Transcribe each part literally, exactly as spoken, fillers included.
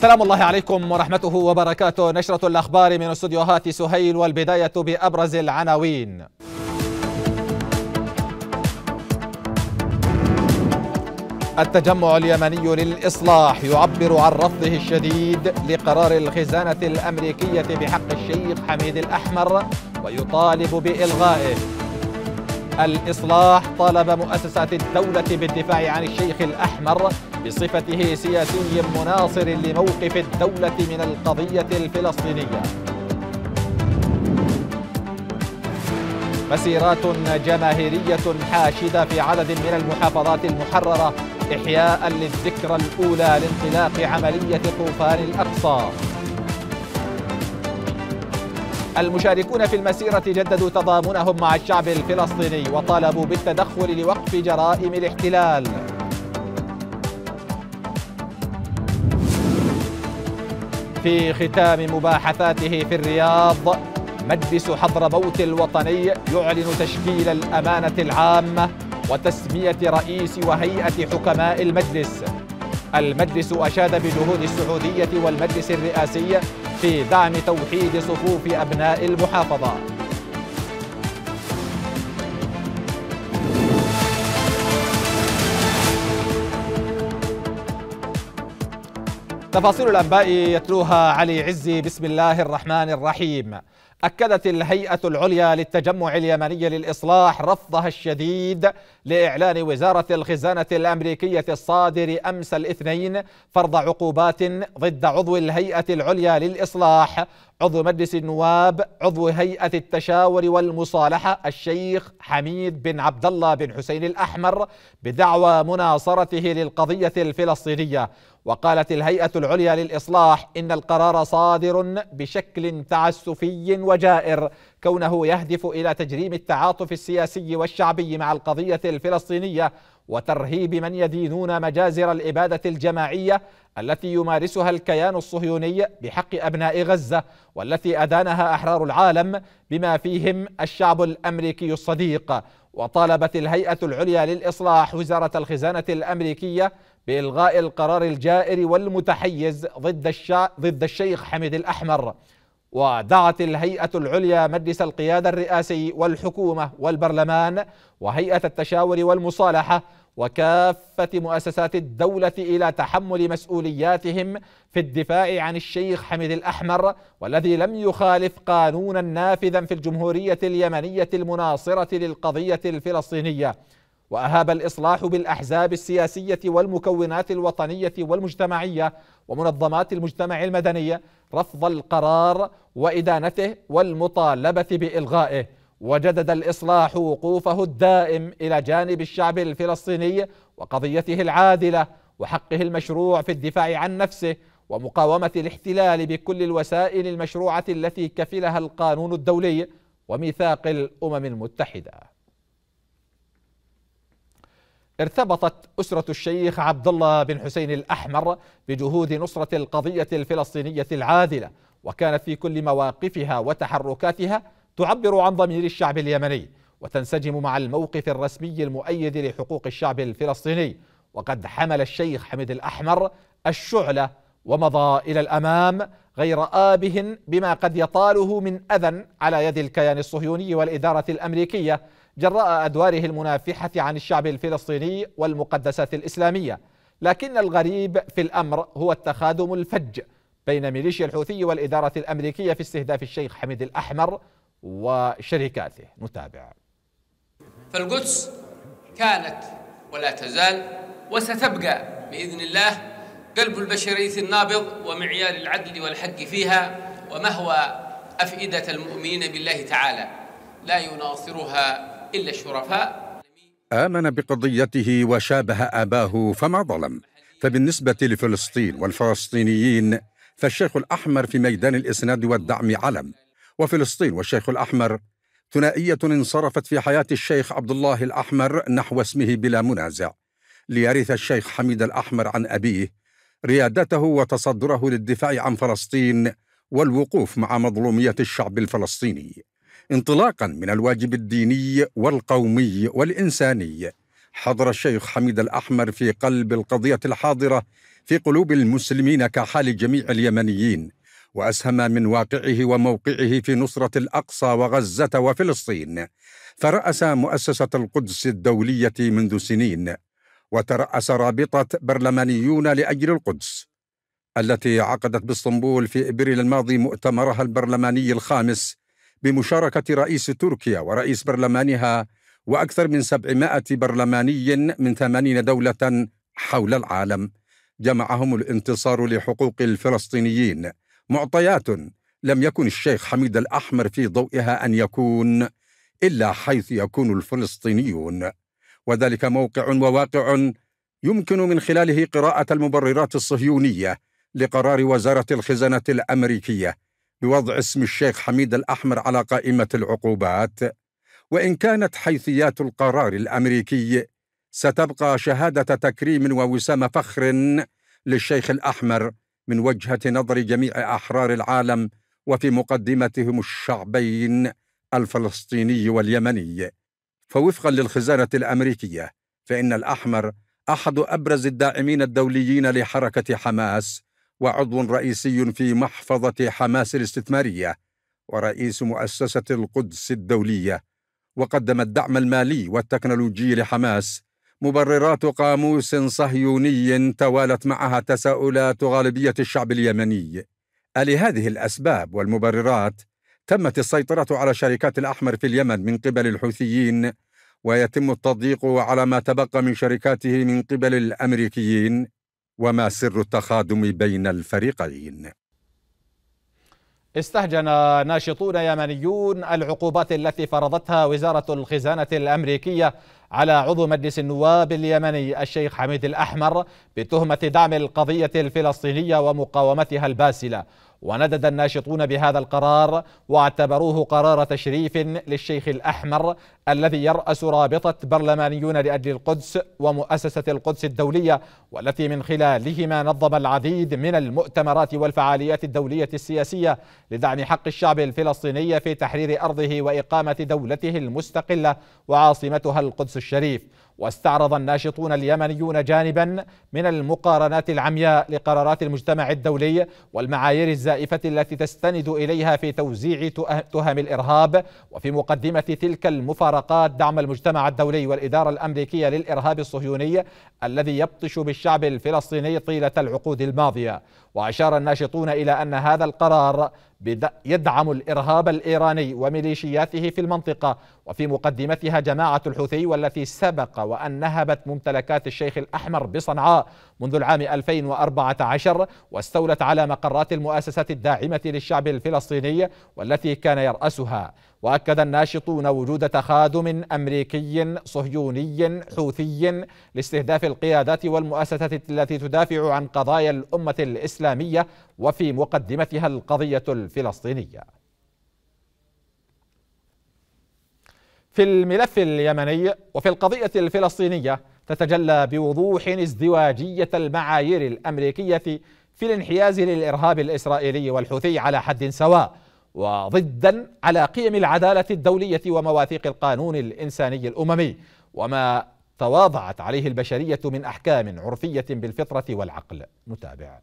سلام الله عليكم ورحمته وبركاته. نشرة الأخبار من استديوهات سهيل، والبداية بأبرز العناوين. التجمع اليمني للإصلاح يعبر عن رفضه الشديد لقرار الخزانة الأمريكية بحق الشيخ حميد الأحمر ويطالب بإلغائه. الإصلاح طالب مؤسسات الدولة بالدفاع عن الشيخ الأحمر بصفته سياسي مناصر لموقف الدولة من القضية الفلسطينية. مسيرات جماهيرية حاشدة في عدد من المحافظات المحررة إحياء للذكرى الأولى لانطلاق عملية طوفان الأقصى. المشاركون في المسيرة جددوا تضامنهم مع الشعب الفلسطيني وطالبوا بالتدخل لوقف جرائم الاحتلال. في ختام مباحثاته في الرياض، مجلس حضرموت الوطني يعلن تشكيل الأمانة العامة وتسمية رئيس وهيئة حكماء المجلس. المجلس أشاد بجهود السعودية والمجلس الرئاسي في دعم توحيد صفوف أبناء المحافظة. تفاصيل الأنباء يتلوها علي عزي. بسم الله الرحمن الرحيم. أكدت الهيئة العليا للتجمع اليمني للإصلاح رفضها الشديد لإعلان وزارة الخزانة الأمريكية الصادر أمس الاثنين فرض عقوبات ضد عضو الهيئة العليا للإصلاح عضو مجلس النواب عضو هيئة التشاور والمصالحة الشيخ حميد بن عبد الله بن حسين الأحمر بدعوى مناصرته للقضية الفلسطينية. وقالت الهيئة العليا للإصلاح إن القرار صادر بشكل تعسفي وجائر، كونه يهدف إلى تجريم التعاطف السياسي والشعبي مع القضية الفلسطينية وترهيب من يدينون مجازر الإبادة الجماعية التي يمارسها الكيان الصهيوني بحق أبناء غزة، والتي أدانها أحرار العالم بما فيهم الشعب الأمريكي الصديق. وطالبت الهيئة العليا للإصلاح وزارة الخزانة الأمريكية بإلغاء القرار الجائر والمتحيز ضد الشع... ضد الشيخ حميد الأحمر. ودعت الهيئة العليا مجلس القيادة الرئاسي والحكومة والبرلمان وهيئة التشاور والمصالحة وكافة مؤسسات الدولة إلى تحمل مسؤولياتهم في الدفاع عن الشيخ حميد الأحمر، والذي لم يخالف قانونا نافذا في الجمهورية اليمنية المناصرة للقضية الفلسطينية. وأهاب الإصلاح بالأحزاب السياسية والمكونات الوطنية والمجتمعية ومنظمات المجتمع المدني رفض القرار وإدانته والمطالبة بإلغائه. وجدد الإصلاح وقوفه الدائم إلى جانب الشعب الفلسطيني وقضيته العادلة وحقه المشروع في الدفاع عن نفسه ومقاومة الاحتلال بكل الوسائل المشروعة التي كفلها القانون الدولي وميثاق الأمم المتحدة. ارتبطت أسرة الشيخ عبد الله بن حسين الأحمر بجهود نصرة القضية الفلسطينية العادلة، وكانت في كل مواقفها وتحركاتها تعبر عن ضمير الشعب اليمني وتنسجم مع الموقف الرسمي المؤيد لحقوق الشعب الفلسطيني. وقد حمل الشيخ حميد الأحمر الشعلة ومضى إلى الأمام غير آبه بما قد يطاله من أذى على يد الكيان الصهيوني والإدارة الأمريكية جراء أدواره المنافحة عن الشعب الفلسطيني والمقدسات الإسلامية. لكن الغريب في الأمر هو التخادم الفج بين ميليشيا الحوثي والإدارة الأمريكية في استهداف الشيخ حميد الأحمر وشركاته. نتابع. فالقدس كانت ولا تزال وستبقى بإذن الله قلب البشرية النابض ومعيار العدل والحق فيها ومهوى أفئدة المؤمنين بالله تعالى، لا يناصرها إلا الشرفاء. آمن بقضيته وشابه أباه فما ظلم. فبالنسبة لفلسطين والفلسطينيين فالشيخ الأحمر في ميدان الإسناد والدعم علم، وفلسطين والشيخ الأحمر ثنائية انصرفت في حياة الشيخ عبد الله الأحمر نحو اسمه بلا منازع، ليرث الشيخ حميد الأحمر عن أبيه ريادته وتصدره للدفاع عن فلسطين والوقوف مع مظلومية الشعب الفلسطيني، انطلاقا من الواجب الديني والقومي والإنساني، حضر الشيخ حميد الأحمر في قلب القضية الحاضرة في قلوب المسلمين كحال جميع اليمنيين، وأسهم من واقعه وموقعه في نصرة الأقصى وغزة وفلسطين، فرأس مؤسسة القدس الدولية منذ سنين، وترأس رابطة برلمانيون لأجل القدس التي عقدت باسطنبول في إبريل الماضي مؤتمرها البرلماني الخامس بمشاركة رئيس تركيا ورئيس برلمانها وأكثر من سبعمائة برلماني من ثمانين دولة حول العالم. جمعهم الانتصار لحقوق الفلسطينيين، معطيات لم يكن الشيخ حميد الأحمر في ضوئها أن يكون إلا حيث يكون الفلسطينيون، وذلك موقع وواقع يمكن من خلاله قراءة المبررات الصهيونية لقرار وزارة الخزانة الأمريكية بوضع اسم الشيخ حميد الأحمر على قائمة العقوبات. وإن كانت حيثيات القرار الأمريكي ستبقى شهادة تكريم ووسام فخر للشيخ الأحمر من وجهة نظر جميع أحرار العالم، وفي مقدمتهم الشعبين الفلسطيني واليمني. فوفقا للخزانة الأمريكية فإن الأحمر أحد أبرز الداعمين الدوليين لحركة حماس، وعضو رئيسي في محفظة حماس الاستثمارية، ورئيس مؤسسة القدس الدولية، وقدم الدعم المالي والتكنولوجي لحماس. مبررات قاموس صهيوني توالت معها تساؤلات غالبية الشعب اليمني. لهذه الأسباب والمبررات تمت السيطرة على شركات الأحمر في اليمن من قبل الحوثيين، ويتم التضييق على ما تبقى من شركاته من قبل الأمريكيين. وما سر التخادم بين الفريقين؟ استهجن ناشطون يمنيون العقوبات التي فرضتها وزارة الخزانة الأمريكية على عضو مجلس النواب اليمني الشيخ حميد الأحمر بتهمة دعم القضية الفلسطينية ومقاومتها الباسلة. وندد الناشطون بهذا القرار واعتبروه قرار تشريف للشيخ الأحمر الذي يرأس رابطة برلمانيون لأجل القدس ومؤسسة القدس الدولية، والتي من خلالهما نظم العديد من المؤتمرات والفعاليات الدولية السياسية لدعم حق الشعب الفلسطيني في تحرير أرضه وإقامة دولته المستقلة وعاصمتها القدس الشريف. واستعرض الناشطون اليمنيون جانبا من المقارنات العمياء لقرارات المجتمع الدولي والمعايير الزائفة التي تستند إليها في توزيع تهم الإرهاب، وفي مقدمة تلك المفارقات دعم المجتمع الدولي والإدارة الأمريكية للإرهاب الصهيوني الذي يبطش بالشعب الفلسطيني طيلة العقود الماضية. وأشار الناشطون إلى أن هذا القرار يدعم الإرهاب الإيراني وميليشياته في المنطقة، وفي مقدمتها جماعة الحوثي، والتي سبق وأن نهبت ممتلكات الشيخ الأحمر بصنعاء منذ العام ألفين وأربعة عشر واستولت على مقرات المؤسسات الداعمة للشعب الفلسطيني والتي كان يرأسها. وأكد الناشطون وجود تخادم أمريكي صهيوني حوثي لاستهداف القيادات والمؤسسات التي تدافع عن قضايا الأمة الإسلامية وفي مقدمتها القضية الفلسطينية. في الملف اليمني وفي القضية الفلسطينية تتجلى بوضوح ازدواجية المعايير الأمريكية في الانحياز للإرهاب الإسرائيلي والحوثي على حد سواء، وضدا على قيم العدالة الدولية ومواثيق القانون الإنساني الأممي وما تواضعت عليه البشرية من أحكام عرفية بالفطرة والعقل. نتابع.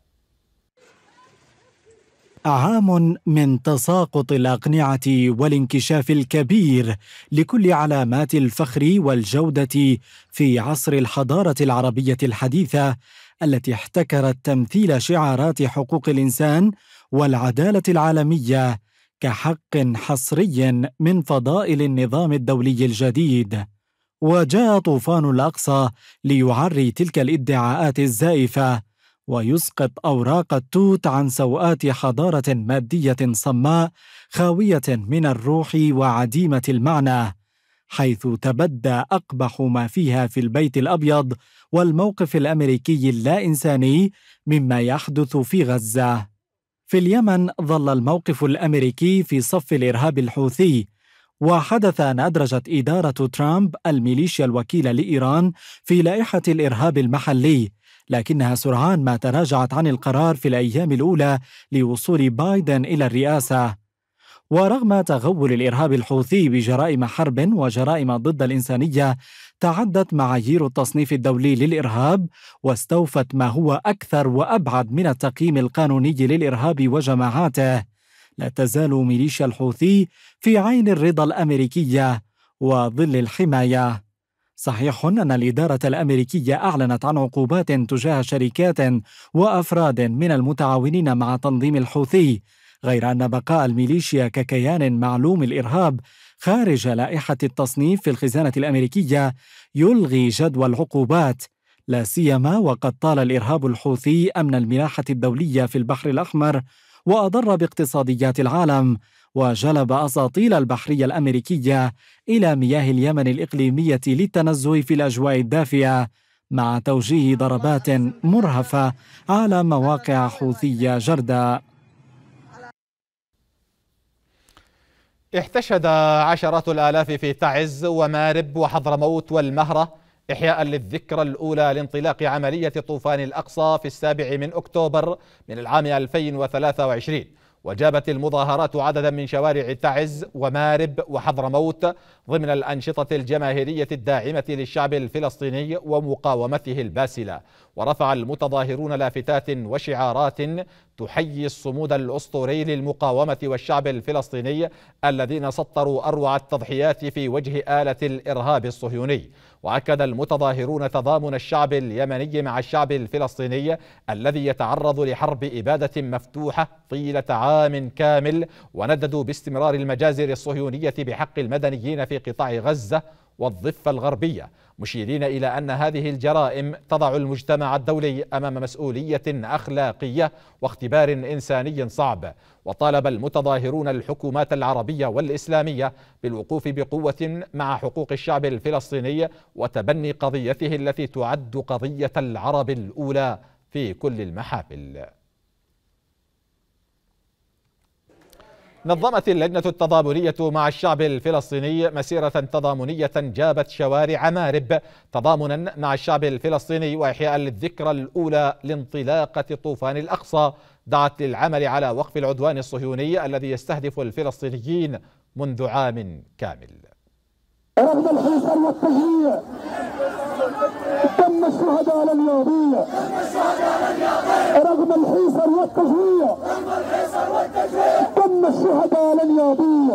عام من تساقط الأقنعة والانكشاف الكبير لكل علامات الفخر والجودة في عصر الحضارة العربية الحديثة التي احتكرت تمثيل شعارات حقوق الإنسان والعدالة العالمية كحق حصري من فضائل النظام الدولي الجديد. وجاء طوفان الأقصى ليعري تلك الادعاءات الزائفة ويسقط أوراق التوت عن سوءات حضارة مادية صماء خاوية من الروح وعديمة المعنى، حيث تبدى أقبح ما فيها في البيت الأبيض والموقف الأمريكي اللا إنساني مما يحدث في غزة. في اليمن ظل الموقف الأمريكي في صف الإرهاب الحوثي، وحدث أن أدرجت إدارة ترامب الميليشيا الوكيلة لإيران في لائحة الإرهاب المحلي، لكنها سرعان ما تراجعت عن القرار في الأيام الأولى لوصول بايدن إلى الرئاسة. ورغم تغول الإرهاب الحوثي بجرائم حرب وجرائم ضد الإنسانية، تعدت معايير التصنيف الدولي للإرهاب واستوفت ما هو أكثر وأبعد من التقييم القانوني للإرهاب وجماعاته. لا تزال ميليشيا الحوثي في عين الرضا الأمريكية وظل الحماية. صحيح أن الإدارة الأمريكية أعلنت عن عقوبات تجاه شركات وأفراد من المتعاونين مع تنظيم الحوثي، غير أن بقاء الميليشيا ككيان معلوم الإرهاب خارج لائحة التصنيف في الخزانة الأمريكية يلغي جدوى العقوبات، لا سيما وقد طال الإرهاب الحوثي أمن الملاحة الدولية في البحر الأحمر وأضر باقتصاديات العالم، وجلب أساطيل البحرية الأمريكية إلى مياه اليمن الإقليمية للتنزه في الأجواء الدافئة، مع توجيه ضربات مرهفة على مواقع حوثية جرداء. احتشد عشرات الآلاف في تعز ومارب وحضرموت والمهرة إحياء للذكرى الأولى لانطلاق عملية طوفان الأقصى في السابع من أكتوبر من العام ألفين وثلاثة وعشرين. وجابت المظاهرات عددا من شوارع تعز ومارب وحضرموت ضمن الأنشطة الجماهيرية الداعمة للشعب الفلسطيني ومقاومته الباسلة. ورفع المتظاهرون لافتات وشعارات تحيي الصمود الأسطوري للمقاومة والشعب الفلسطيني الذين سطروا أروع التضحيات في وجه آلة الإرهاب الصهيوني. وأكد المتظاهرون تضامن الشعب اليمني مع الشعب الفلسطيني الذي يتعرض لحرب إبادة مفتوحة طيلة عام كامل، ونددوا باستمرار المجازر الصهيونية بحق المدنيين في قطاع غزة والضفة الغربية، مشيرين إلى أن هذه الجرائم تضع المجتمع الدولي أمام مسؤولية أخلاقية واختبار إنساني صعب. وطالب المتظاهرون الحكومات العربية والإسلامية بالوقوف بقوة مع حقوق الشعب الفلسطيني وتبني قضيته التي تعد قضية العرب الأولى في كل المحافل. نظمت اللجنة التضامنية مع الشعب الفلسطيني مسيرة تضامنية جابت شوارع مارب تضامنا مع الشعب الفلسطيني وإحياء للذكرى الأولى لانطلاقة طوفان الأقصى، دعت للعمل على وقف العدوان الصهيوني الذي يستهدف الفلسطينيين منذ عام كامل. رغم الحصار والتجميع تم الشهداء اليومية، رغم الحصار والتجميع تم الشهداء اليومية.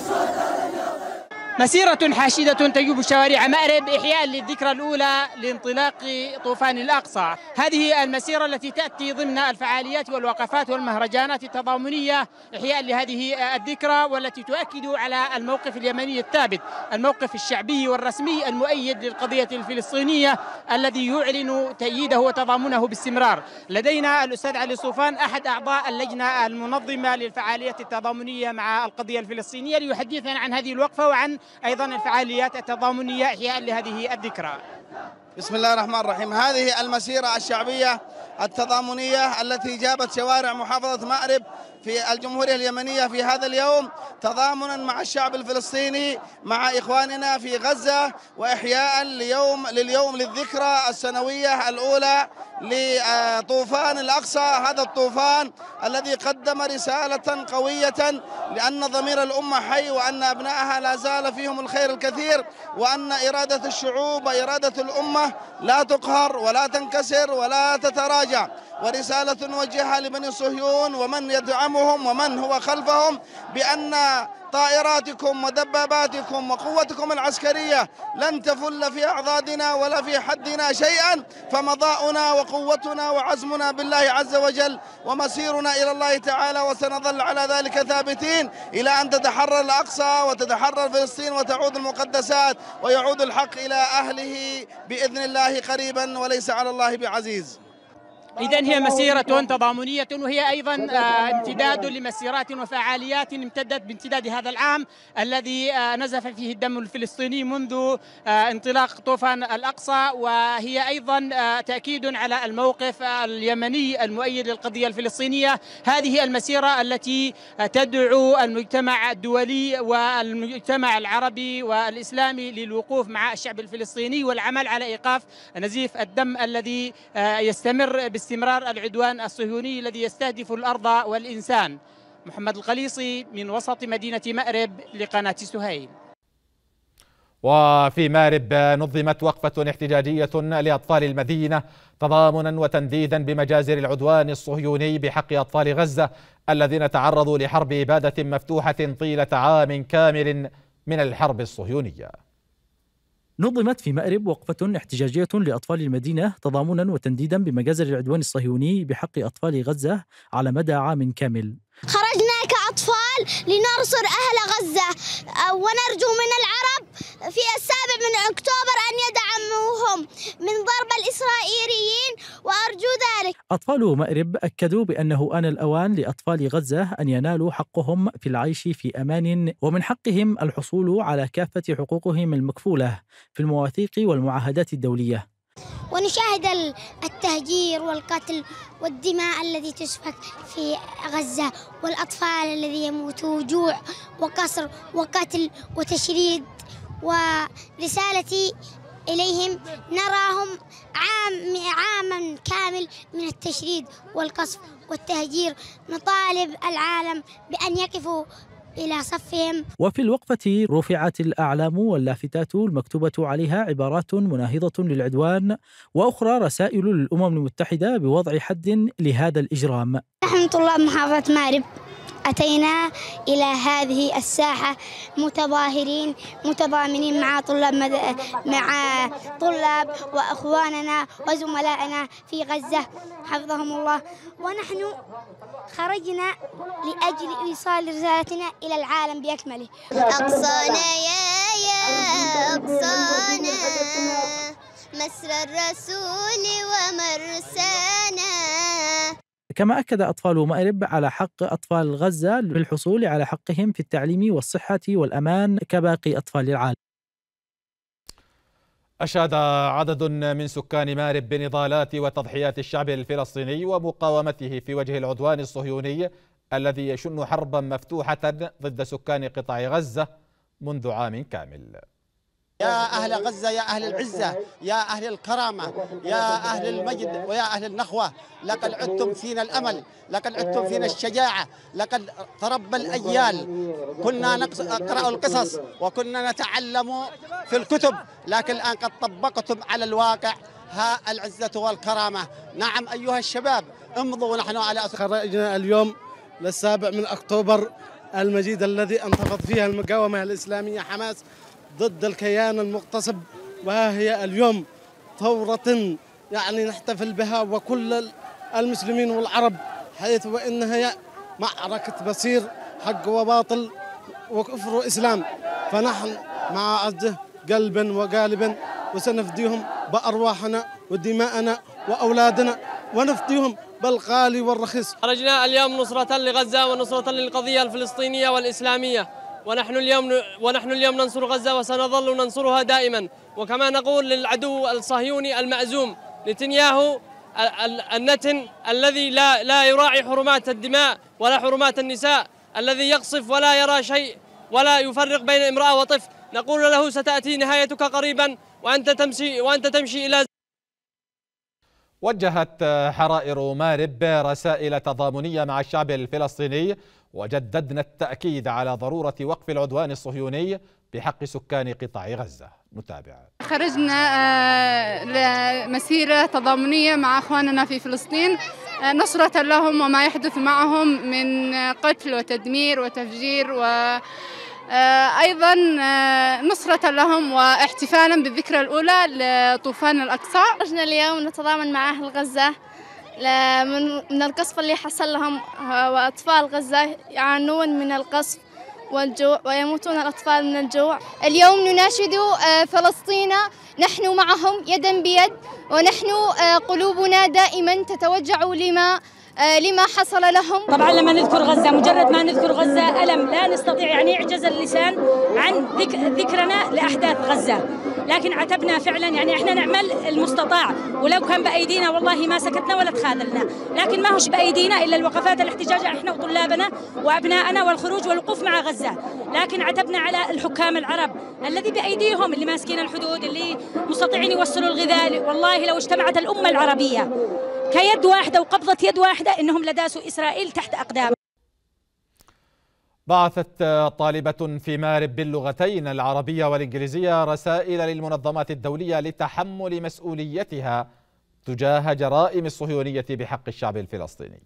مسيرة حاشدة تجوب شوارع مأرب إحياء للذكرى الأولى لانطلاق طوفان الأقصى. هذه المسيرة التي تأتي ضمن الفعاليات والوقفات والمهرجانات التضامنية إحياء لهذه الذكرى، والتي تؤكد على الموقف اليمني الثابت، الموقف الشعبي والرسمي المؤيد للقضية الفلسطينية الذي يعلن تأييده وتضامنه باستمرار. لدينا الأستاذ علي صوفان أحد أعضاء اللجنة المنظمة للفعاليات التضامنية مع القضية الفلسطينية ليحدثنا عن هذه الوقفة وعن أيضا الفعاليات التضامنية إحياء لهذه الذكرى. بسم الله الرحمن الرحيم. هذه المسيرة الشعبية التضامنية التي جابت شوارع محافظة مأرب في الجمهورية اليمنية في هذا اليوم تضامنا مع الشعب الفلسطيني مع إخواننا في غزة، وإحياء ليوم لليوم للذكرى السنوية الأولى لطوفان الأقصى. هذا الطوفان الذي قدم رسالة قوية لأن ضمير الأمة حي، وأن أبنائها لا زال فيهم الخير الكثير، وأن إرادة الشعوب وإرادة الأمة لا تقهر ولا تنكسر ولا تتراجع. ورسالة نوجهها لبني صهيون ومن يدعمهم ومن هو خلفهم بأن طائراتكم ودباباتكم وقوتكم العسكرية لن تفل في أعضادنا ولا في حدنا شيئا، فمضاؤنا وقوتنا وعزمنا بالله عز وجل ومسيرنا إلى الله تعالى، وسنظل على ذلك ثابتين إلى أن تتحرر الأقصى وتتحرر فلسطين وتعود المقدسات ويعود الحق إلى أهله بإذن الله قريبا، وليس على الله بعزيز. إذن هي مسيرة تضامنية، وهي أيضا امتداد لمسيرات وفعاليات امتدت بامتداد هذا العام الذي نزف فيه الدم الفلسطيني منذ انطلاق طوفان الأقصى، وهي أيضا تأكيد على الموقف اليمني المؤيد للقضية الفلسطينية. هذه المسيرة التي تدعو المجتمع الدولي والمجتمع العربي والإسلامي للوقوف مع الشعب الفلسطيني والعمل على إيقاف نزيف الدم الذي يستمر باستمرار العدوان الصهيوني الذي يستهدف الأرض والإنسان. محمد القليصي من وسط مدينة مأرب لقناة سهيل. وفي مأرب نظمت وقفة احتجاجية لأطفال المدينة تضامنا وتنديدا بمجازر العدوان الصهيوني بحق أطفال غزة الذين تعرضوا لحرب إبادة مفتوحة طيلة عام كامل من الحرب الصهيونية. نظمت في مأرب وقفة احتجاجية لأطفال المدينة تضامنا وتنديدا بمجازر العدوان الصهيوني بحق أطفال غزة على مدى عام كامل. خرجنا كأطفال لننصر أهل غزة ونرجو من العرب في السابع من أكتوبر أن يدعموهم من ضرب الإسرائيليين وأرجو ذلك. أطفال مأرب أكدوا بأنه آن الأوان لأطفال غزة أن ينالوا حقهم في العيش في أمان، ومن حقهم الحصول على كافة حقوقهم المكفولة في المواثيق والمعاهدات الدولية. ونشاهد التهجير والقتل والدماء التي تسفك في غزة والأطفال الذي يموتوا جوع وقصر وقتل وتشريد. ورسالتي إليهم نراهم عام عاما كامل من التشريد والقصف والتهجير. نطالب العالم بأن يقفوا إلى صفهم. وفي الوقفة رفعت الأعلام واللافتات المكتوبة عليها عبارات مناهضة للعدوان وأخرى رسائل للأمم المتحدة بوضع حد لهذا الإجرام. نحن طلاب محافظة مأرب أتينا إلى هذه الساحة متظاهرين متضامنين مع طلاب مد... مع طلاب وأخواننا وزملائنا في غزة حفظهم الله، ونحن خرجنا لأجل إيصال رسالتنا إلى العالم بأكمله. أقصانا يا يا أقصانا مسر الرسول ومرسانا. كما أكد أطفال مأرب على حق أطفال غزة للحصول على حقهم في التعليم والصحة والأمان كباقي أطفال العالم. أشاد عدد من سكان مأرب بنضالات وتضحيات الشعب الفلسطيني ومقاومته في وجه العدوان الصهيوني الذي يشن حربا مفتوحة ضد سكان قطاع غزة منذ عام كامل. يا أهل غزة، يا أهل العزة، يا أهل الكرامة، يا أهل المجد ويا أهل النخوة، لقد عدتم فينا الأمل، لقد عدتم فينا الشجاعة، لقد تربى الأجيال. كنا نقرأ القصص وكنا نتعلم في الكتب، لكن الآن قد طبقتم على الواقع. ها العزة والكرامة. نعم أيها الشباب، امضوا ونحن على أسر. خرجنا اليوم للسابع من أكتوبر المجيد الذي انتفض فيها المقاومة الإسلامية حماس ضد الكيان المغتصب، وها هي اليوم ثورة يعني نحتفل بها وكل المسلمين والعرب، حيث وإنها معركة بصير حق وباطل وكفر وإسلام، فنحن مع عزه قلبا وقالبا وسنفديهم بأرواحنا ودماءنا وأولادنا ونفديهم بالغالي والرخيص. خرجنا اليوم نصرة لغزة ونصرة للقضية الفلسطينية والإسلامية، ونحن اليوم ونحن اليوم ننصر غزة وسنظل ننصرها دائما. وكما نقول للعدو الصهيوني المأزوم نتنياهو النتن الذي لا لا يراعي حرمات الدماء ولا حرمات النساء، الذي يقصف ولا يرى شيء ولا يفرق بين امرأة وطفل، نقول له ستأتي نهايتك قريبا وأنت تمشي وأنت تمشي إلى. وجهت حرائر مأرب رسائل تضامنية مع الشعب الفلسطيني وجددنا التأكيد على ضرورة وقف العدوان الصهيوني بحق سكان قطاع غزة. نتابع. خرجنا لمسيرة تضامنية مع أخواننا في فلسطين نصرة لهم وما يحدث معهم من قتل وتدمير وتفجير، وأيضا نصرة لهم واحتفالا بالذكرى الأولى لطوفان الأقصى. خرجنا اليوم نتضامن مع أهل غزة من القصف اللي حصل لهم، وأطفال غزة يعانون من القصف والجوع ويموتون الأطفال من الجوع. اليوم نناشد فلسطين، نحن معهم يدا بيد، ونحن قلوبنا دائما تتوجع لما لما حصل لهم. طبعا لما نذكر غزة، مجرد ما نذكر غزة ألم، لا نستطيع يعني يعجز اللسان عن ذكرنا لأحداث غزة، لكن عتبنا فعلا يعني احنا نعمل المستطاع، ولو كان بأيدينا والله ما سكتنا ولا تخاذلنا، لكن ما هوش بأيدينا إلا الوقفات الاحتجاجية احنا وطلابنا وأبنائنا والخروج والوقوف مع غزة، لكن عتبنا على الحكام العرب الذي بأيديهم اللي ماسكين الحدود اللي مستطيعين يوصلوا الغذاء. والله لو اجتمعت الأمة العربية كيد واحدة وقبضة يد واحدة إنهم لداسوا إسرائيل تحت أقدام. بعثت طالبة في مارب باللغتين العربية والإنجليزية رسائل للمنظمات الدولية لتحمل مسؤوليتها تجاه جرائم الصهيونية بحق الشعب الفلسطيني.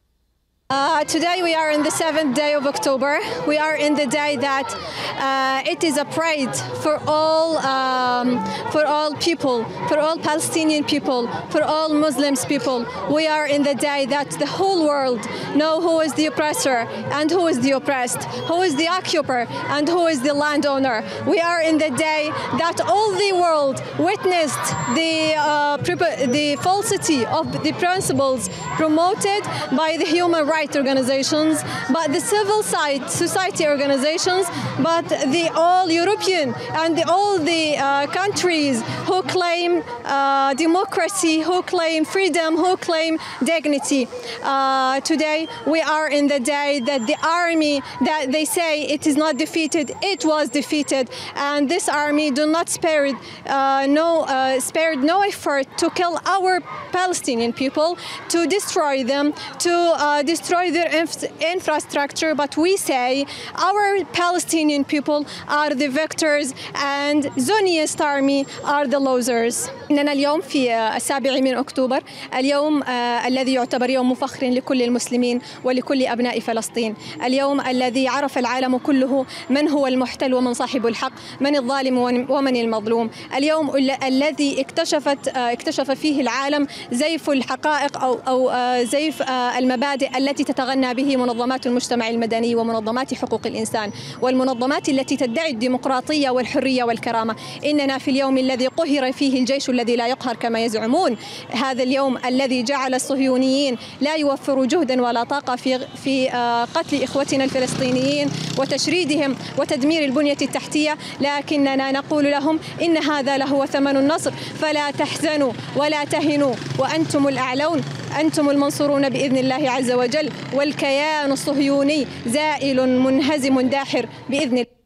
Uh, today we are in the seventh day of October. We are in the day that uh, it is a pride for all, um, for all people, for all Palestinian people, for all Muslims people. We are in the day that the whole world know who is the oppressor and who is the oppressed, who is the occupier and who is the landowner. We are in the day that all the world witnessed the, uh, the falsity of the principles promoted by the human rights rights organizations, but the civil society organizations, but the all European and the, all the uh, countries who claim uh, democracy, who claim freedom, who claim dignity. Uh, today we are in the day that the army that they say it is not defeated, it was defeated, and this army do not spare uh, no uh, spared no effort to kill our Palestinian people, to destroy them, to uh, destroy destroy their inf- infrastructure, but we say our Palestinian people are the victors and Zionist army are the losers. إننا اليوم في السابع من أكتوبر، اليوم آه الذي يعتبر يوم فخر لكل المسلمين ولكل أبناء فلسطين، اليوم الذي عرف العالم كله من هو المحتل ومن صاحب الحق، من الظالم ومن المظلوم، اليوم ال- الذي اكتشفت آه اكتشف فيه العالم زيف الحقائق أو أو آه زيف آه المبادئ التي تتغنى به منظمات المجتمع المدني ومنظمات حقوق الإنسان والمنظمات التي تدعي الديمقراطية والحرية والكرامة. إننا في اليوم الذي قهر فيه الجيش الذي لا يقهر كما يزعمون، هذا اليوم الذي جعل الصهيونيين لا يوفروا جهدا ولا طاقة في في قتل إخوتنا الفلسطينيين وتشريدهم وتدمير البنية التحتية، لكننا نقول لهم إن هذا لهو ثمن النصر، فلا تحزنوا ولا تهنوا وأنتم الأعلون، أنتم المنصورون بإذن الله عز وجل، والكيان الصهيوني زائل منهزم داحر بإذن الله.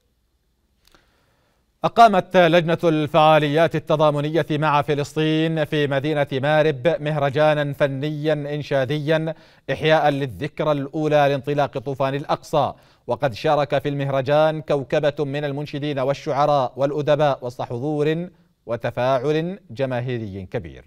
أقامت لجنة الفعاليات التضامنية مع فلسطين في مدينة مارب مهرجانا فنيا إنشاديا إحياء للذكرى الأولى لانطلاق طوفان الأقصى، وقد شارك في المهرجان كوكبة من المنشدين والشعراء والأدباء وسط حضور وتفاعل جماهيري كبير.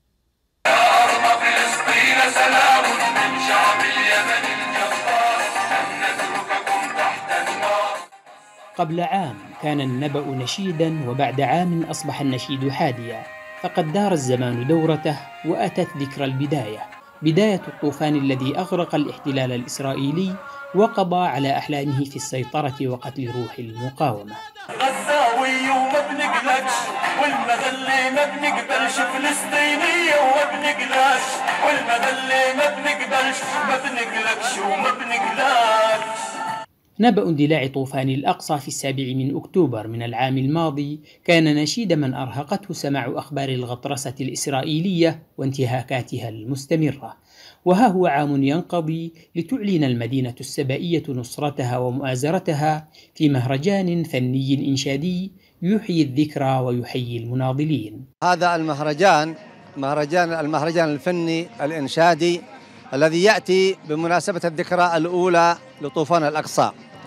سلام من شعب اليمن الجبار أن نترككم تحت النار. قبل عام كان النبأ نشيدا، وبعد عام أصبح النشيد حاديا، فقد دار الزمان دورته وأتت ذكرى البداية، بداية الطوفان الذي أغرق الاحتلال الإسرائيلي وقضى على أحلامه في السيطرة وقتل روح المقاومة. غزاوي وما بنقلقش والمذلة ما بنقبلش، فلسطينية وما بنقلقش والمذلة ما بنقبلش، ما بنقلقش وما بنقلقش. نبأ اندلاع طوفان الأقصى في السابع من أكتوبر من العام الماضي كان نشيد من أرهقته سماع أخبار الغطرسة الإسرائيلية وانتهاكاتها المستمرة، وها هو عام ينقضي لتعلن المدينة السبائية نصرتها ومؤازرتها في مهرجان فني إنشادي يحيي الذكرى ويحيي المناضلين. هذا المهرجان مهرجان المهرجان الفني الإنشادي الذي يأتي بمناسبة الذكرى الأولى لطوفان الأقصى،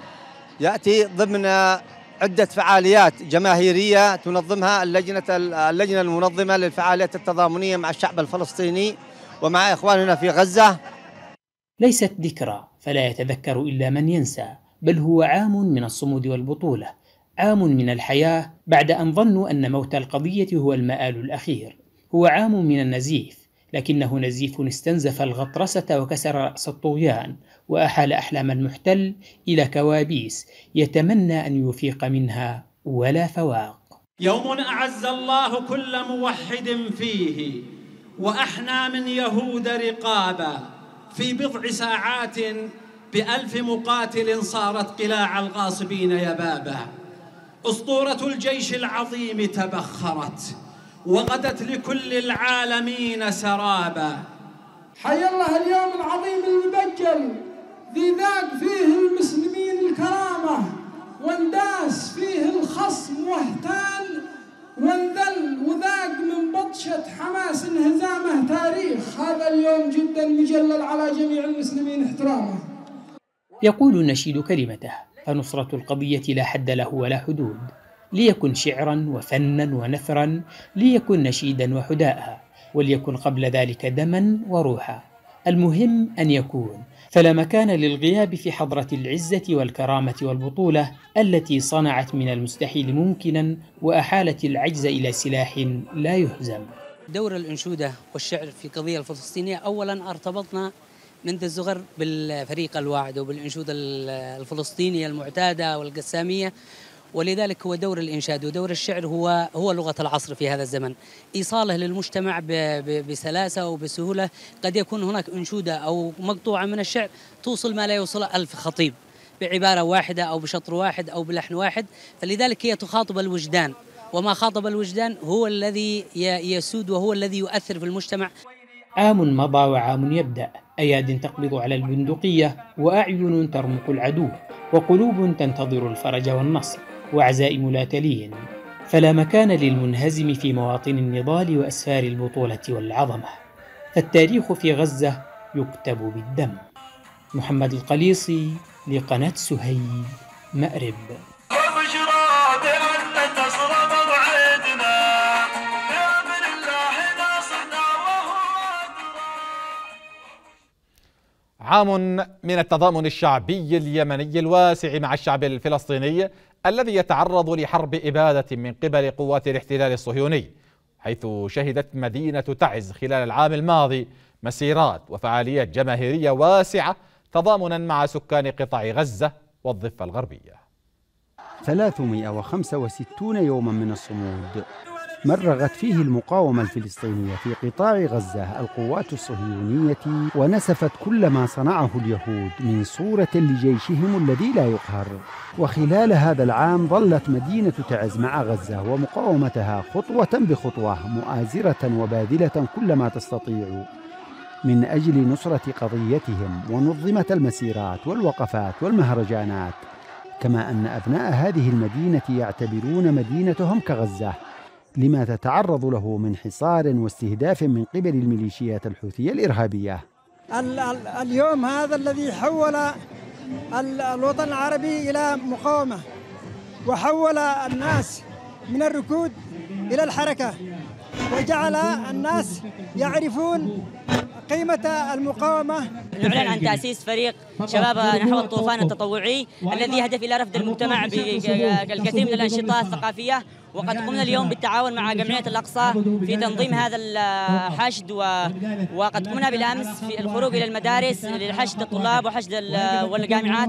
يأتي ضمن عدة فعاليات جماهيرية تنظمها اللجنة اللجنة المنظمة للفعاليات التضامنية مع الشعب الفلسطيني ومع إخواننا في غزة. ليست ذكرى فلا يتذكر إلا من ينسى، بل هو عام من الصمود والبطولة، عام من الحياة بعد أن ظنوا أن موت القضية هو المآل الأخير، هو عام من النزيف، لكنه نزيف استنزف الغطرسة وكسر رأس الطغيان وأحال أحلام المحتل إلى كوابيس يتمنى أن يفيق منها ولا فواق. يوم أعز الله كل موحد فيه وأحنى من يهود رقابا، في بضع ساعات بألف مقاتل صارت قلاع الغاصبين يبابا، أسطورة الجيش العظيم تبخرت وغدت لكل العالمين سرابا. حي الله اليوم العظيم المبجل ذي ذاق فيه المسلمين الكرامة، وانداس فيه الخصم واهتال وانذل وذاق من بطشة حماس انهزامه تاريخ. هذا اليوم جدا مجلل على جميع المسلمين احترامه. يقول النشيد كلمته: فنصرة القضية لا حد له ولا حدود، ليكن شعرا وفنا ونثرا، ليكن نشيدا وحداء، وليكن قبل ذلك دما وروحا، المهم أن يكون، فلا مكان للغياب في حضرة العزة والكرامة والبطولة التي صنعت من المستحيل ممكنا وأحالت العجز إلى سلاح لا يهزم. دور الأنشودة والشعر في القضية الفلسطينية، أولا ارتبطنا منذ الصغر بالفريق الواعد وبالأنشودة الفلسطينية المعتادة والقسامية، ولذلك هو دور الإنشاد ودور الشعر هو هو لغة العصر في هذا الزمن، إيصاله للمجتمع بسلاسة وبسهولة. قد يكون هناك أنشودة أو مقطوعة من الشعر توصل ما لا يوصل ألف خطيب بعبارة واحدة أو بشطر واحد أو بلحن واحد، فلذلك هي تخاطب الوجدان، وما خاطب الوجدان هو الذي يسود وهو الذي يؤثر في المجتمع. عام مضى وعام يبدأ، أياد تقبض على البندقية، وأعين ترمق العدو، وقلوب تنتظر الفرج والنصر، وعزائم لا تلين، فلا مكان للمنهزم في مواطن النضال وأسفار البطولة والعظمة، فالتاريخ في غزة يكتب بالدم. محمد القليصي لقناة سهيل، مأرب. عام من التضامن الشعبي اليمني الواسع مع الشعب الفلسطيني الذي يتعرض لحرب إبادة من قبل قوات الاحتلال الصهيوني، حيث شهدت مدينة تعز خلال العام الماضي مسيرات وفعاليات جماهيرية واسعة تضامنا مع سكان قطاع غزة والضفة الغربية. ثلاثمئة وخمسة وستين يوما من الصمود مرغت فيه المقاومة الفلسطينية في قطاع غزة القوات الصهيونية، ونسفت كل ما صنعه اليهود من صورة لجيشهم الذي لا يقهر. وخلال هذا العام ظلت مدينة تعز مع غزة ومقاومتها خطوة بخطوة مؤازرة وباذلة كل ما تستطيع من أجل نصرة قضيتهم، ونظمت المسيرات والوقفات والمهرجانات، كما أن أبناء هذه المدينة يعتبرون مدينتهم كغزة لما تتعرض له من حصار واستهداف من قبل الميليشيات الحوثية الإرهابية. اليوم هذا الذي حول الوطن العربي إلى مقاومة، وحول الناس من الركود إلى الحركة، وجعل الناس يعرفون قيمة المقاومة. نعلن عن تأسيس فريق شباب نحو الطوفان التطوعي الذي يهدف إلى رفد المجتمع بالكثير من الأنشطة الثقافية، وقد قمنا اليوم بالتعاون مع جمعية الأقصى في تنظيم هذا الحشد، وقد قمنا بالأمس في الخروج إلى المدارس لحشد الطلاب وحشد والجامعات.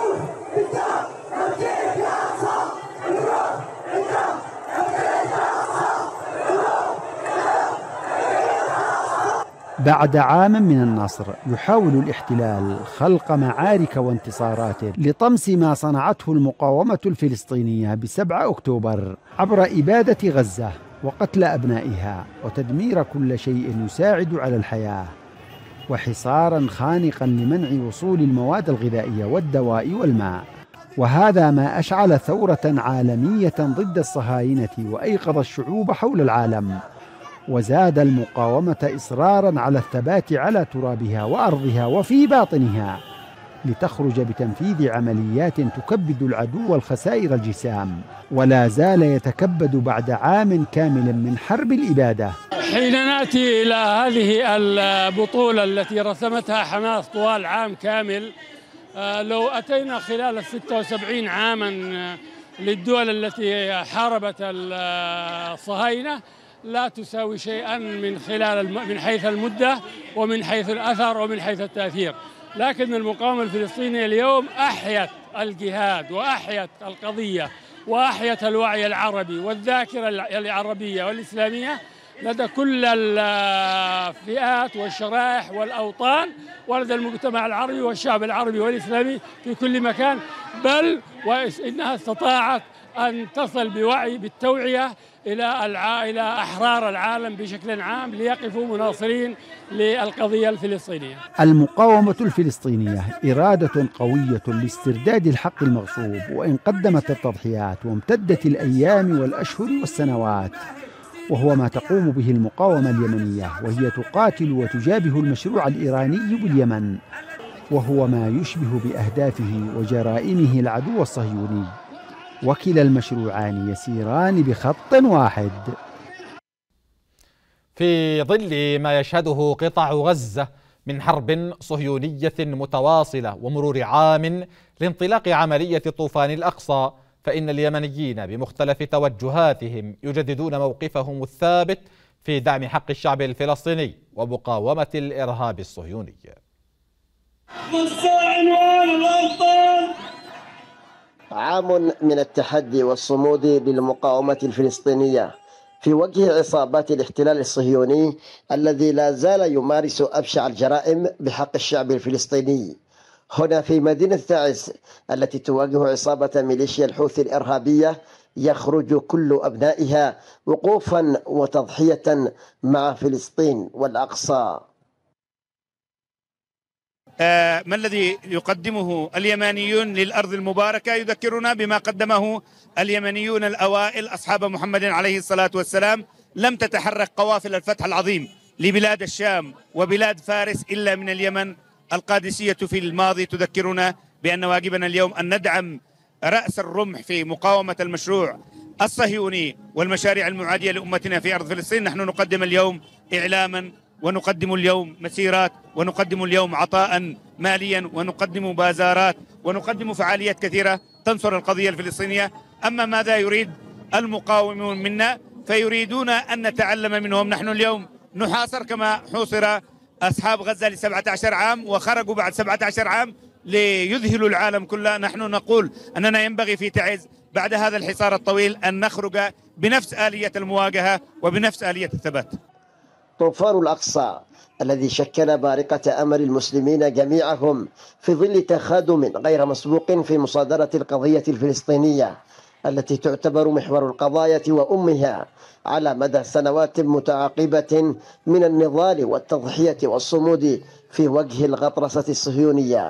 بعد عام من النصر يحاول الاحتلال خلق معارك وانتصارات لطمس ما صنعته المقاومة الفلسطينية بسبعة أكتوبر عبر إبادة غزة وقتل أبنائها وتدمير كل شيء يساعد على الحياة، وحصارا خانقا لمنع وصول المواد الغذائية والدواء والماء. وهذا ما أشعل ثورة عالمية ضد الصهاينة وأيقظ الشعوب حول العالم، وزاد المقاومة إصرارا على الثبات على ترابها وأرضها وفي باطنها، لتخرج بتنفيذ عمليات تكبد العدو الخسائر الجسام، ولا زال يتكبد بعد عام كامل من حرب الإبادة. حين نأتي إلى هذه البطولة التي رسمتها حماس طوال عام كامل، لو أتينا خلال ستة وسبعين عاما للدول التي حاربت الصهاينة لا تساوي شيئا من خلال من حيث المدة ومن حيث الأثر ومن حيث التأثير، لكن المقاومة الفلسطينية اليوم أحيت الجهاد وأحيت القضية وأحيت الوعي العربي والذاكرة العربية والإسلامية لدى كل الفئات والشرائح والأوطان ولدى المجتمع العربي والشعب العربي والإسلامي في كل مكان، بل وإنها استطاعت أن تصل بوعي بالتوعية إلى إلى أحرار العالم بشكل عام ليقفوا مناصرين للقضية الفلسطينية. المقاومة الفلسطينية إرادة قوية لاسترداد الحق المغصوب، وإن قدمت التضحيات وامتدت الأيام والأشهر والسنوات، وهو ما تقوم به المقاومة اليمنية، وهي تقاتل وتجابه المشروع الإيراني باليمن. وهو ما يشبه بأهدافه وجرائمه العدو الصهيوني، وكلا المشروعان يسيران بخط واحد. في ظل ما يشهده قطاع غزة من حرب صهيونية متواصلة ومرور عام لانطلاق عملية طوفان الأقصى، فإن اليمنيين بمختلف توجهاتهم يجددون موقفهم الثابت في دعم حق الشعب الفلسطيني ومقاومة الإرهاب الصهيوني. عام من التحدي والصمود للمقاومة الفلسطينية في وجه عصابات الاحتلال الصهيوني الذي لا زال يمارس أبشع الجرائم بحق الشعب الفلسطيني. هنا في مدينة تعز التي تواجه عصابة ميليشيا الحوثي الإرهابية يخرج كل أبنائها وقوفا وتضحية مع فلسطين والأقصى. آه ما الذي يقدمه اليمانيون للأرض المباركة يذكرنا بما قدمه اليمنيون الأوائل أصحاب محمد عليه الصلاة والسلام. لم تتحرك قوافل الفتح العظيم لبلاد الشام وبلاد فارس إلا من اليمن. القادسية في الماضي تذكرنا بأن واجبنا اليوم أن ندعم رأس الرمح في مقاومة المشروع الصهيوني والمشاريع المعادية لأمتنا في أرض فلسطين. نحن نقدم اليوم إعلاما، ونقدم اليوم مسيرات، ونقدم اليوم عطاء ماليا، ونقدم بازارات، ونقدم فعاليات كثيرة تنصر القضية الفلسطينية. أما ماذا يريد المقاومون منا؟ فيريدون أن نتعلم منهم. نحن اليوم نحاصر كما حوصر أصحاب غزة لسبعة عشر عام، وخرجوا بعد سبعة عشر عام ليذهلوا العالم كله. نحن نقول أننا ينبغي في تعز بعد هذا الحصار الطويل أن نخرج بنفس آلية المواجهة وبنفس آلية الثبات. طوفان الأقصى الذي شكل بارقة أمل المسلمين جميعهم في ظل تخادم غير مسبوق في مصادرة القضية الفلسطينية التي تعتبر محور القضايا وأمها على مدى سنوات متعاقبة من النضال والتضحية والصمود في وجه الغطرسة الصهيونية.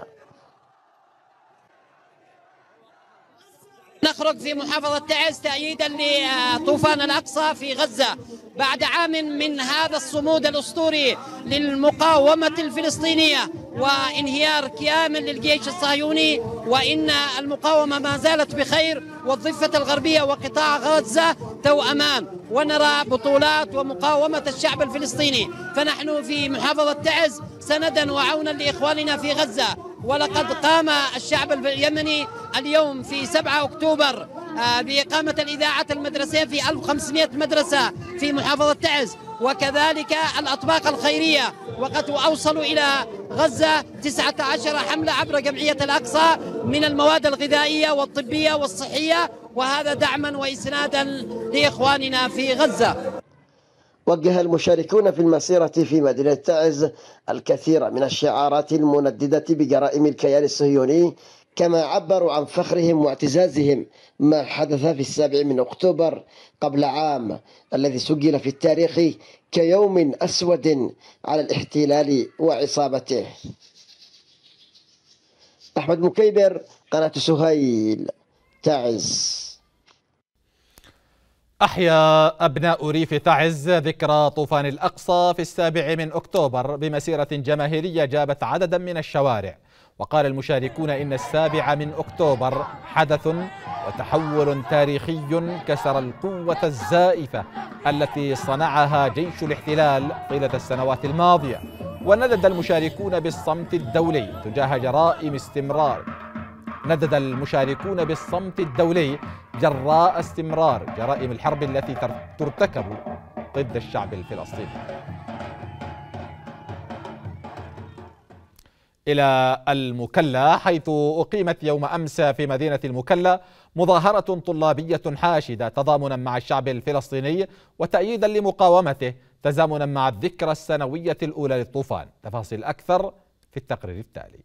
نخرج في محافظة تعز تأييدا لطوفان الأقصى في غزة بعد عام من هذا الصمود الأسطوري للمقاومة الفلسطينية وانهيار كامل للجيش الصهيوني، وإن المقاومة ما زالت بخير والضفة الغربية وقطاع غزة توأمان، ونرى بطولات ومقاومة الشعب الفلسطيني. فنحن في محافظة تعز سندا وعونا لإخواننا في غزة، ولقد قام الشعب اليمني اليوم في سبعة أكتوبر بإقامة الإذاعة المدرسية في ألف وخمسمائة مدرسة في محافظة تعز، وكذلك الأطباق الخيرية، وقد أوصلوا إلى غزة تسعة عشر حملة عبر جمعية الأقصى من المواد الغذائية والطبية والصحية، وهذا دعما وإسنادا لإخواننا في غزة. وجه المشاركون في المسيرة في مدينة تعز الكثير من الشعارات المنددة بجرائم الكيان الصهيوني، كما عبروا عن فخرهم واعتزازهم ما حدث في السابع من أكتوبر قبل عام الذي سجل في التاريخ كيوم أسود على الاحتلال وعصابته. أحمد مكيبر، قناة سهيل، تعز. أحيا أبناء ريف تعز ذكرى طوفان الأقصى في السابع من أكتوبر بمسيرة جماهيرية جابت عددا من الشوارع. وقال المشاركون إن السابع من أكتوبر حدث وتحول تاريخي كسر القوة الزائفة التي صنعها جيش الاحتلال طيلة السنوات الماضية. وندد المشاركون بالصمت الدولي تجاه جرائم استمرار ندد المشاركون بالصمت الدولي جراء استمرار جرائم الحرب التي ترتكب ضد الشعب الفلسطيني. إلى المكلا، حيث أقيمت يوم أمس في مدينة المكلا مظاهرة طلابية حاشدة تضامنا مع الشعب الفلسطيني وتأييدا لمقاومته، تزامنا مع الذكرى السنوية الأولى للطوفان. تفاصيل أكثر في التقرير التالي.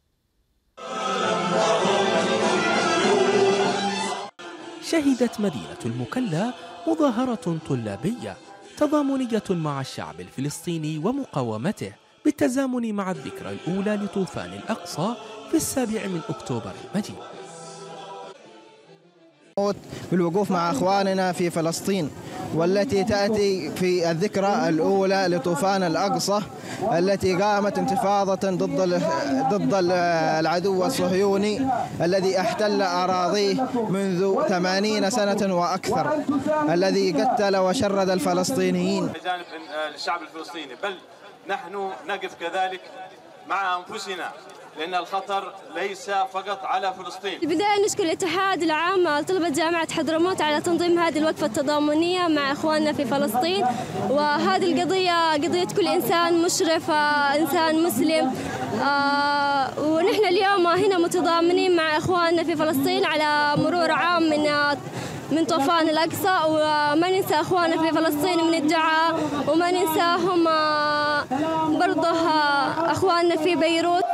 شهدت مدينة المكلا مظاهرة طلابية تضامنية مع الشعب الفلسطيني ومقاومته بالتزامن مع الذكرى الأولى لطوفان الأقصى في السابع من أكتوبر المجيد. بالوقوف مع أخواننا في فلسطين، والتي تأتي في الذكرى الأولى لطوفان الأقصى التي قامت انتفاضة ضد ضد العدو الصهيوني الذي احتل أراضيه منذ ثمانين سنة وأكثر، الذي قتل وشرد الفلسطينيين. بجانب الشعب الفلسطيني، بل نحن نقف كذلك مع أنفسنا، لأن الخطر ليس فقط على فلسطين. في البداية نشكر الاتحاد العام لطلبة جامعة حضرموت على تنظيم هذه الوقفة التضامنية مع إخواننا في فلسطين، وهذه القضية قضية كل إنسان مشرف، إنسان مسلم، آه ونحن اليوم هنا متضامنين مع إخواننا في فلسطين على مرور عام من من طوفان الأقصى، وما ننسى أخواننا في فلسطين من الدعاء، وما ننساهم برضه أخواننا في بيروت.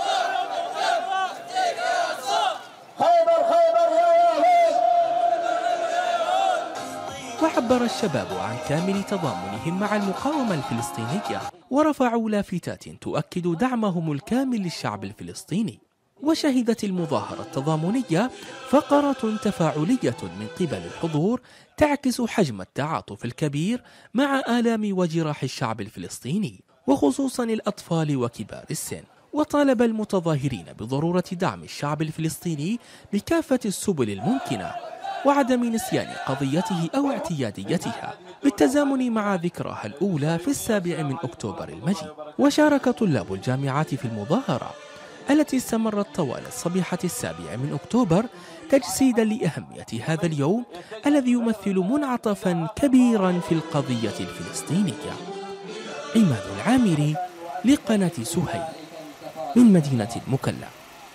وعبر الشباب عن كامل تضامنهم مع المقاومة الفلسطينية، ورفعوا لافتات تؤكد دعمهم الكامل للشعب الفلسطيني. وشهدت المظاهرة التضامنية فقرة تفاعلية من قبل الحضور تعكس حجم التعاطف الكبير مع آلام وجراح الشعب الفلسطيني، وخصوصا الأطفال وكبار السن. وطالب المتظاهرين بضرورة دعم الشعب الفلسطيني بكافة السبل الممكنة، وعدم نسيان قضيته أو اعتياديتها، بالتزامن مع ذكراها الأولى في السابع من أكتوبر المجيد. وشارك طلاب الجامعات في المظاهرة التي استمرت طوال الصبيحة السابع من أكتوبر، تجسيدا لأهمية هذا اليوم الذي يمثل منعطفا كبيرا في القضية الفلسطينية. عماد العامري لقناة سهيل من مدينة المكلا.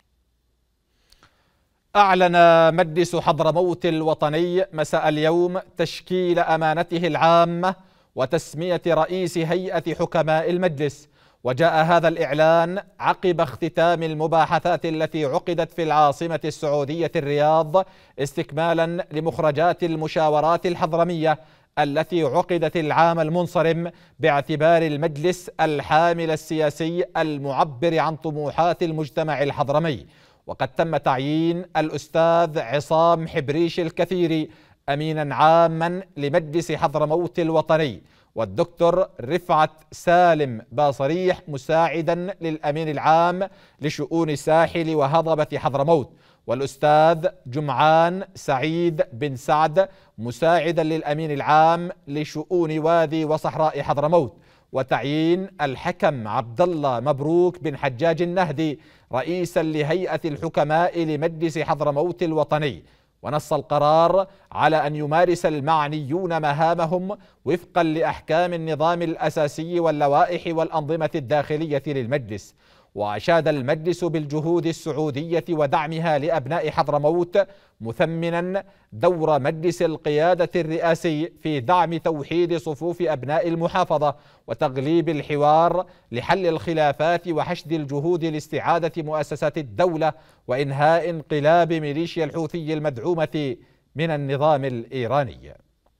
أعلن مجلس حضرموت الوطني مساء اليوم تشكيل أمانته العامة وتسمية رئيس هيئة حكماء المجلس، وجاء هذا الإعلان عقب اختتام المباحثات التي عقدت في العاصمة السعودية الرياض استكمالا لمخرجات المشاورات الحضرمية التي عقدت العام المنصرم باعتبار المجلس الحامل السياسي المعبر عن طموحات المجتمع الحضرمي. وقد تم تعيين الأستاذ عصام حبريش الكثيري أمينا عاما لمجلس حضرموت الوطني، والدكتور رفعت سالم باصريح مساعدا للأمين العام لشؤون ساحل وهضبة حضرموت، والأستاذ جمعان سعيد بن سعد مساعدا للأمين العام لشؤون وادي وصحراء حضرموت، وتعيين الحكم عبد الله مبروك بن حجاج النهدي رئيسا لهيئة الحكماء لمجلس حضرموت الوطني. ونص القرار على أن يمارس المعنيون مهامهم وفقا لأحكام النظام الأساسي واللوائح والأنظمة الداخلية للمجلس. وأشاد المجلس بالجهود السعودية ودعمها لأبناء حضرموت، مثمنا دور مجلس القيادة الرئاسي في دعم توحيد صفوف أبناء المحافظة وتغليب الحوار لحل الخلافات وحشد الجهود لاستعادة مؤسسات الدولة وإنهاء انقلاب ميليشيا الحوثي المدعومة من النظام الإيراني.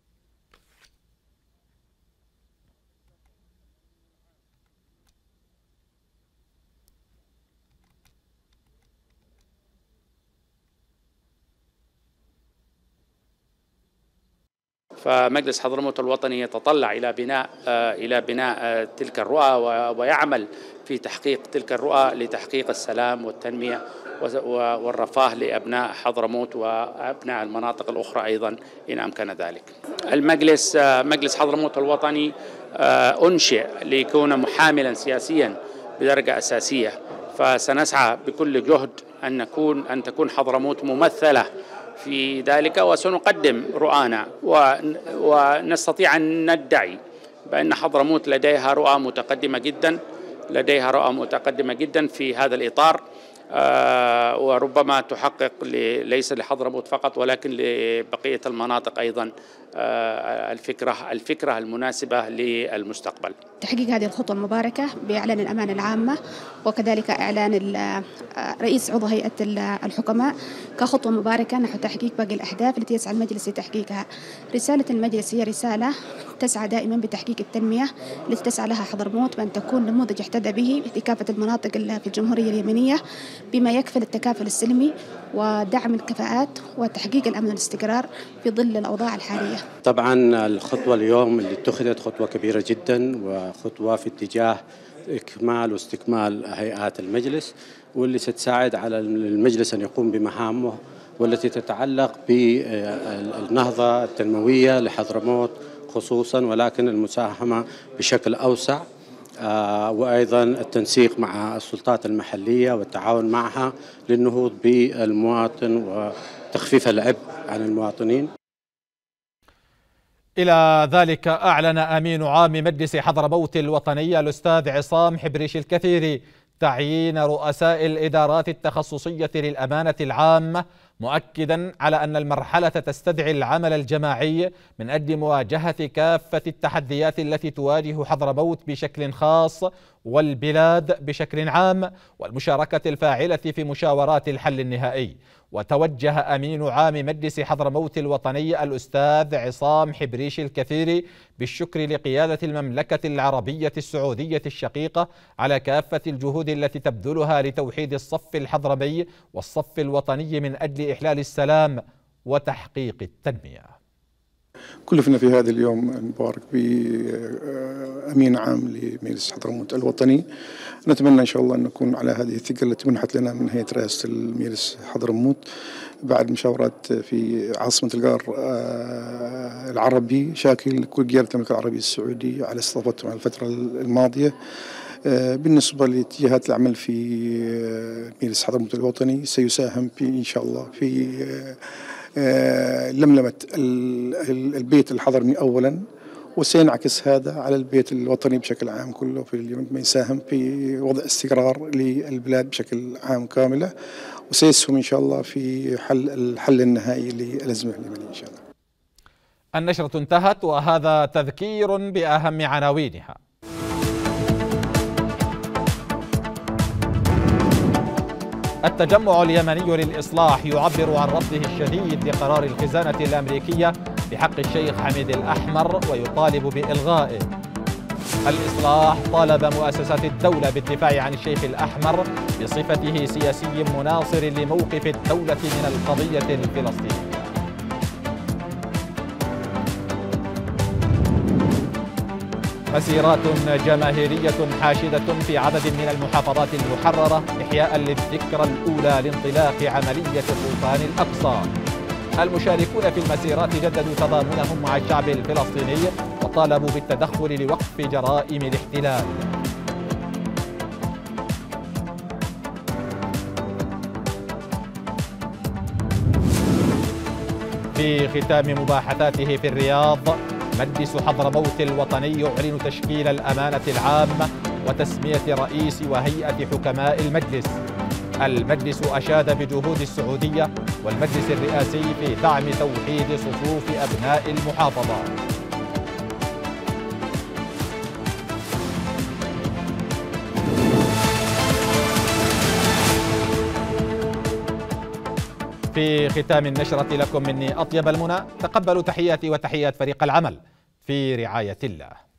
فمجلس حضرموت الوطني يتطلع إلى بناء إلى بناء تلك الرؤى ويعمل في تحقيق تلك الرؤى لتحقيق السلام والتنمية والرفاه لأبناء حضرموت وأبناء المناطق الأخرى أيضا إن أمكن ذلك. المجلس مجلس حضرموت الوطني أنشئ ليكون محاملا سياسيا بدرجة أساسية، فسنسعى بكل جهد أن نكون أن تكون حضرموت ممثلة في ذلك، وسنقدم رؤانا ونستطيع أن ندعي بأن حضرموت لديها رؤى متقدمة جدا لديها رؤى متقدمة جدا في هذا الإطار، وربما تحقق ليس لحضرموت فقط ولكن لبقية المناطق أيضا الفكرة الفكرة المناسبة للمستقبل. تحقيق هذه الخطوة المباركة بإعلان الأمانة العامة وكذلك إعلان رئيس عضو هيئة الحكماء كخطوة مباركة نحو تحقيق باقي الأهداف التي يسعى المجلس لتحقيقها. رسالة المجلس هي رسالة تسعى دائما بتحقيق التنمية التي تسعى لها حضرموت بأن تكون نموذج يحتذى به لكافة المناطق في الجمهورية اليمنية بما يكفل التكافل السلمي ودعم الكفاءات وتحقيق الأمن والاستقرار في ظل الأوضاع الحالية. طبعا الخطوة اليوم اللي اتخذت خطوة كبيرة جدا وخطوة في اتجاه إكمال واستكمال هيئات المجلس، واللي ستساعد على المجلس أن يقوم بمهامه والتي تتعلق بالنهضة التنموية لحضرموت خصوصا، ولكن المساهمة بشكل أوسع، وأيضا التنسيق مع السلطات المحلية والتعاون معها للنهوض بالمواطن وتخفيف العبء عن المواطنين. إلى ذلك أعلن أمين عام مجلس حضرموت الوطني الأستاذ عصام حبريش الكثيري تعيين رؤساء الإدارات التخصصية للأمانة العامة، مؤكدا على أن المرحلة تستدعي العمل الجماعي من أجل مواجهة كافة التحديات التي تواجه حضرموت بشكل خاص والبلاد بشكل عام، والمشاركة الفاعلة في مشاورات الحل النهائي. وتوجه أمين عام مجلس حضرموت الوطني الأستاذ عصام حبريش الكثيري بالشكر لقيادة المملكة العربية السعودية الشقيقة على كافة الجهود التي تبذلها لتوحيد الصف الحضرمي والصف الوطني من أجل إحلال السلام وتحقيق التنمية. كلفنا في هذا اليوم المبارك بأمين عام لمجلس حضرموت الوطني. نتمنى إن شاء الله أن نكون على هذه الثقة التي منحت لنا من هيئة رئاسة المجلس حضرموت بعد مشاورات في عاصمة القار العربي، شاكر كل قيادة المملكة العربية السعودية على استضافتهم على الفترة الماضية. بالنسبة لاتجاهات العمل في مجلس حضرموت الوطني، سيساهم في إن شاء الله في لملمة البيت الحضرمي أولا، وسينعكس هذا على البيت الوطني بشكل عام كله، في ما يساهم في وضع استقرار للبلاد بشكل عام كاملة، وسيسهم إن شاء الله في حل الحل النهائي للأزمة اليمنية إن شاء الله. النشرة انتهت، وهذا تذكير بأهم عناوينها. التجمع اليمني للإصلاح يعبر عن رفضه الشديد لقرار الخزانة الأمريكية بحق الشيخ حميد الأحمر ويطالب بإلغائه. الإصلاح طالب مؤسسات الدولة بالدفاع عن الشيخ الأحمر بصفته سياسي مناصر لموقف الدولة من القضية الفلسطينية. مسيرات جماهيرية حاشدة في عدد من المحافظات المحررة إحياء للذكرى الأولى لانطلاق عملية طوفان الأقصى. المشاركون في المسيرات جددوا تضامنهم مع الشعب الفلسطيني وطالبوا بالتدخل لوقف جرائم الاحتلال. في ختام مباحثاته في الرياض، مجلس حضرموت الوطني يعلن تشكيل الأمانة العامة وتسمية رئيس وهيئة حكماء المجلس. المجلس أشاد بجهود السعودية والمجلس الرئاسي في دعم توحيد صفوف أبناء المحافظات. في ختام النشرة لكم مني أطيب المنى، تقبلوا تحياتي وتحيات فريق العمل في رعاية الله.